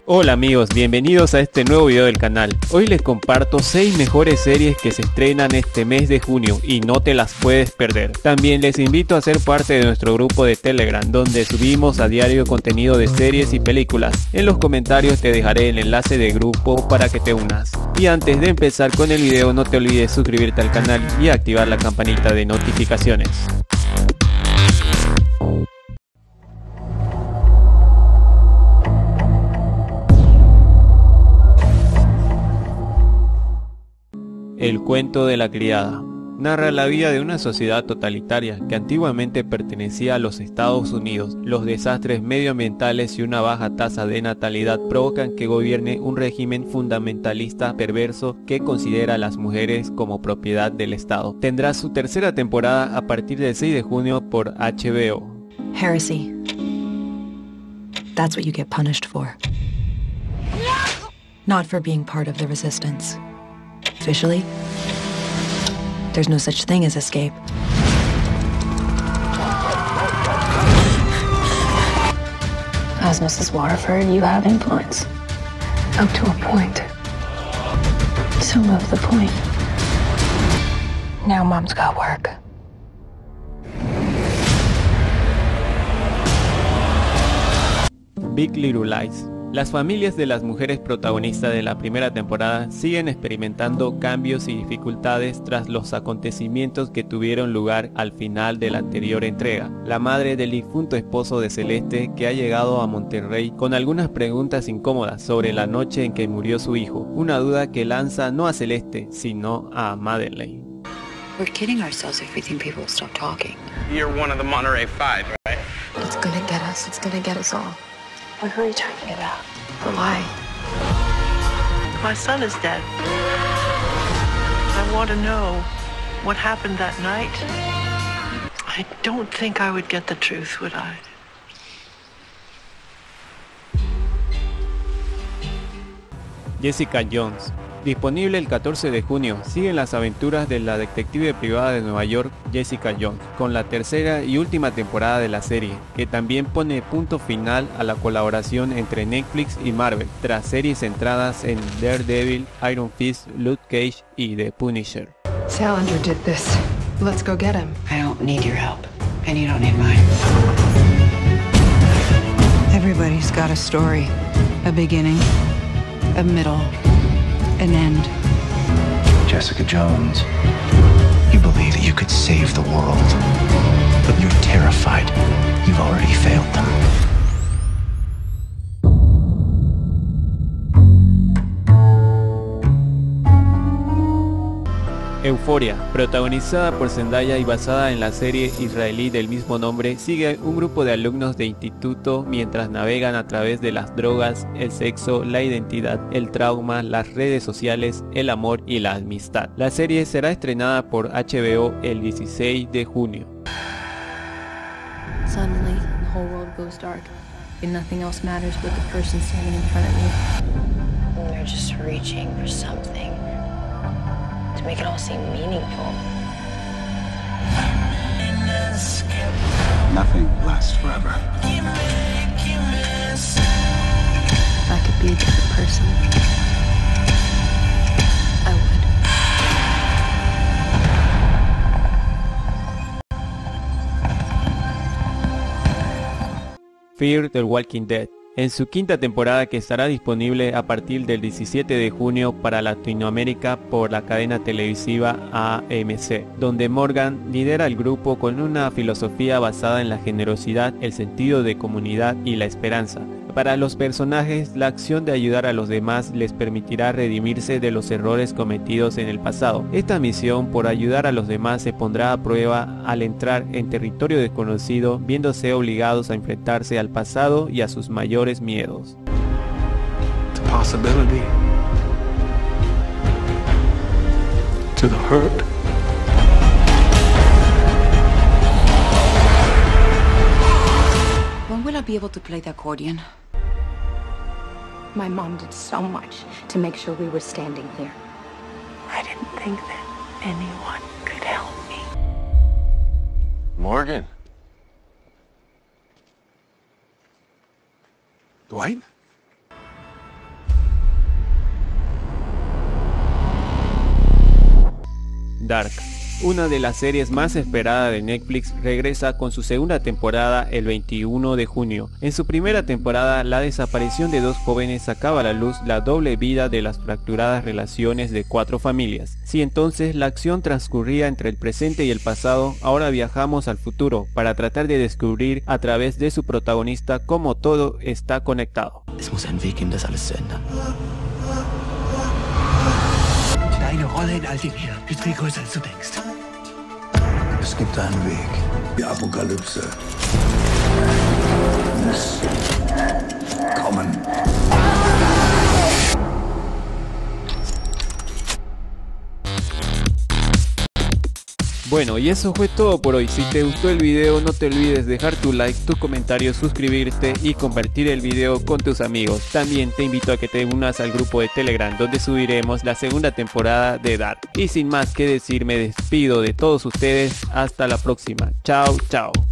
Hola amigos, bienvenidos a este nuevo video del canal. Hoy les comparto 6 mejores series que se estrenan este mes de junio y no te las puedes perder. También les invito a ser parte de nuestro grupo de Telegram, donde subimos a diario contenido de series y películas. En los comentarios te dejaré el enlace de grupo para que te unas. Y antes de empezar con el video, no te olvides suscribirte al canal y activar la campanita de notificaciones. El cuento de la criada narra la vida de una sociedad totalitaria que antiguamente pertenecía a los Estados Unidos. Los desastres medioambientales y una baja tasa de natalidad provocan que gobierne un régimen fundamentalista perverso que considera a las mujeres como propiedad del Estado. Tendrá su tercera temporada a partir del 6 de junio por HBO. Heresy. That's what you get punished for. Not for being part of the resistance. Officially, there's no such thing as escape. As Mrs. Waterford, you have influence. Up to a point. So move the point. Now Mom's got work. Big Little Lies. Las familias de las mujeres protagonistas de la primera temporada siguen experimentando cambios y dificultades tras los acontecimientos que tuvieron lugar al final de la anterior entrega. La madre del difunto esposo de Celeste, que ha llegado a Monterrey con algunas preguntas incómodas sobre la noche en que murió su hijo, una duda que lanza no a Celeste, sino a Madeleine. We're kidding ourselves if we think people will stop talking. You're one of the Monterey Five, right? It's gonna get us. It's gonna get us all. What are you talking about? Why? My son is dead. I want to know what happened that night. I don't think I would get the truth, would I? Jessica Jones. Disponible el 14 de junio, siguen las aventuras de la detective privada de Nueva York, Jessica Jones, con la tercera y última temporada de la serie, que también pone punto final a la colaboración entre Netflix y Marvel, tras series centradas en Daredevil, Iron Fist, Luke Cage y The Punisher. Salinger did this. Let's go get him. I don't need your help, and you don't need mine. Everybody's got a story. A beginning, a middle, an end. Jessica Jones, you believe that you could save the world, but you're terrified you've already failed them. Euphoria, protagonizada por Zendaya y basada en la serie israelí del mismo nombre, sigue un grupo de alumnos de instituto mientras navegan a través de las drogas, el sexo, la identidad, el trauma, las redes sociales, el amor y la amistad. La serie será estrenada por HBO el 16 de junio. Suddenly, the whole world goes dark, and nothing else matters but the person standing in front of you. And they're just reaching for something to make it all seem meaningful. Nothing lasts forever. If I could be a different person, I would. Fear the Walking Dead. En su quinta temporada, que estará disponible a partir del 17 de junio para Latinoamérica por la cadena televisiva AMC, donde Morgan lidera el grupo con una filosofía basada en la generosidad, el sentido de comunidad y la esperanza. Para los personajes, la acción de ayudar a los demás les permitirá redimirse de los errores cometidos en el pasado. Esta misión por ayudar a los demás se pondrá a prueba al entrar en territorio desconocido, viéndose obligados a enfrentarse al pasado y a sus mayores miedos. The possibility to the hurt. When will I be able to play the accordion? My mom did so much to make sure we were standing here. I didn't think that anyone could help me. Morgan. Dwight? Dark. Una de las series más esperadas de Netflix regresa con su segunda temporada el 21 de junio. En su primera temporada, la desaparición de dos jóvenes sacaba a la luz la doble vida de las fracturadas relaciones de 4 familias. Si entonces la acción transcurría entre el presente y el pasado, ahora viajamos al futuro para tratar de descubrir a través de su protagonista cómo todo está conectado. Es muss einen Weg geben, das alles zu ändern. Deine Rolle in all dem hier ist viel größer, als du denkst. Es gibt einen Weg. Die Apokalypse muss kommen. Bueno, y eso fue todo por hoy. Si te gustó el video, no te olvides dejar tu like, tu comentario, suscribirte y compartir el video con tus amigos. También te invito a que te unas al grupo de Telegram, donde subiremos la segunda temporada de Dark. Y sin más que decir, me despido de todos ustedes. Hasta la próxima. Chao, chao.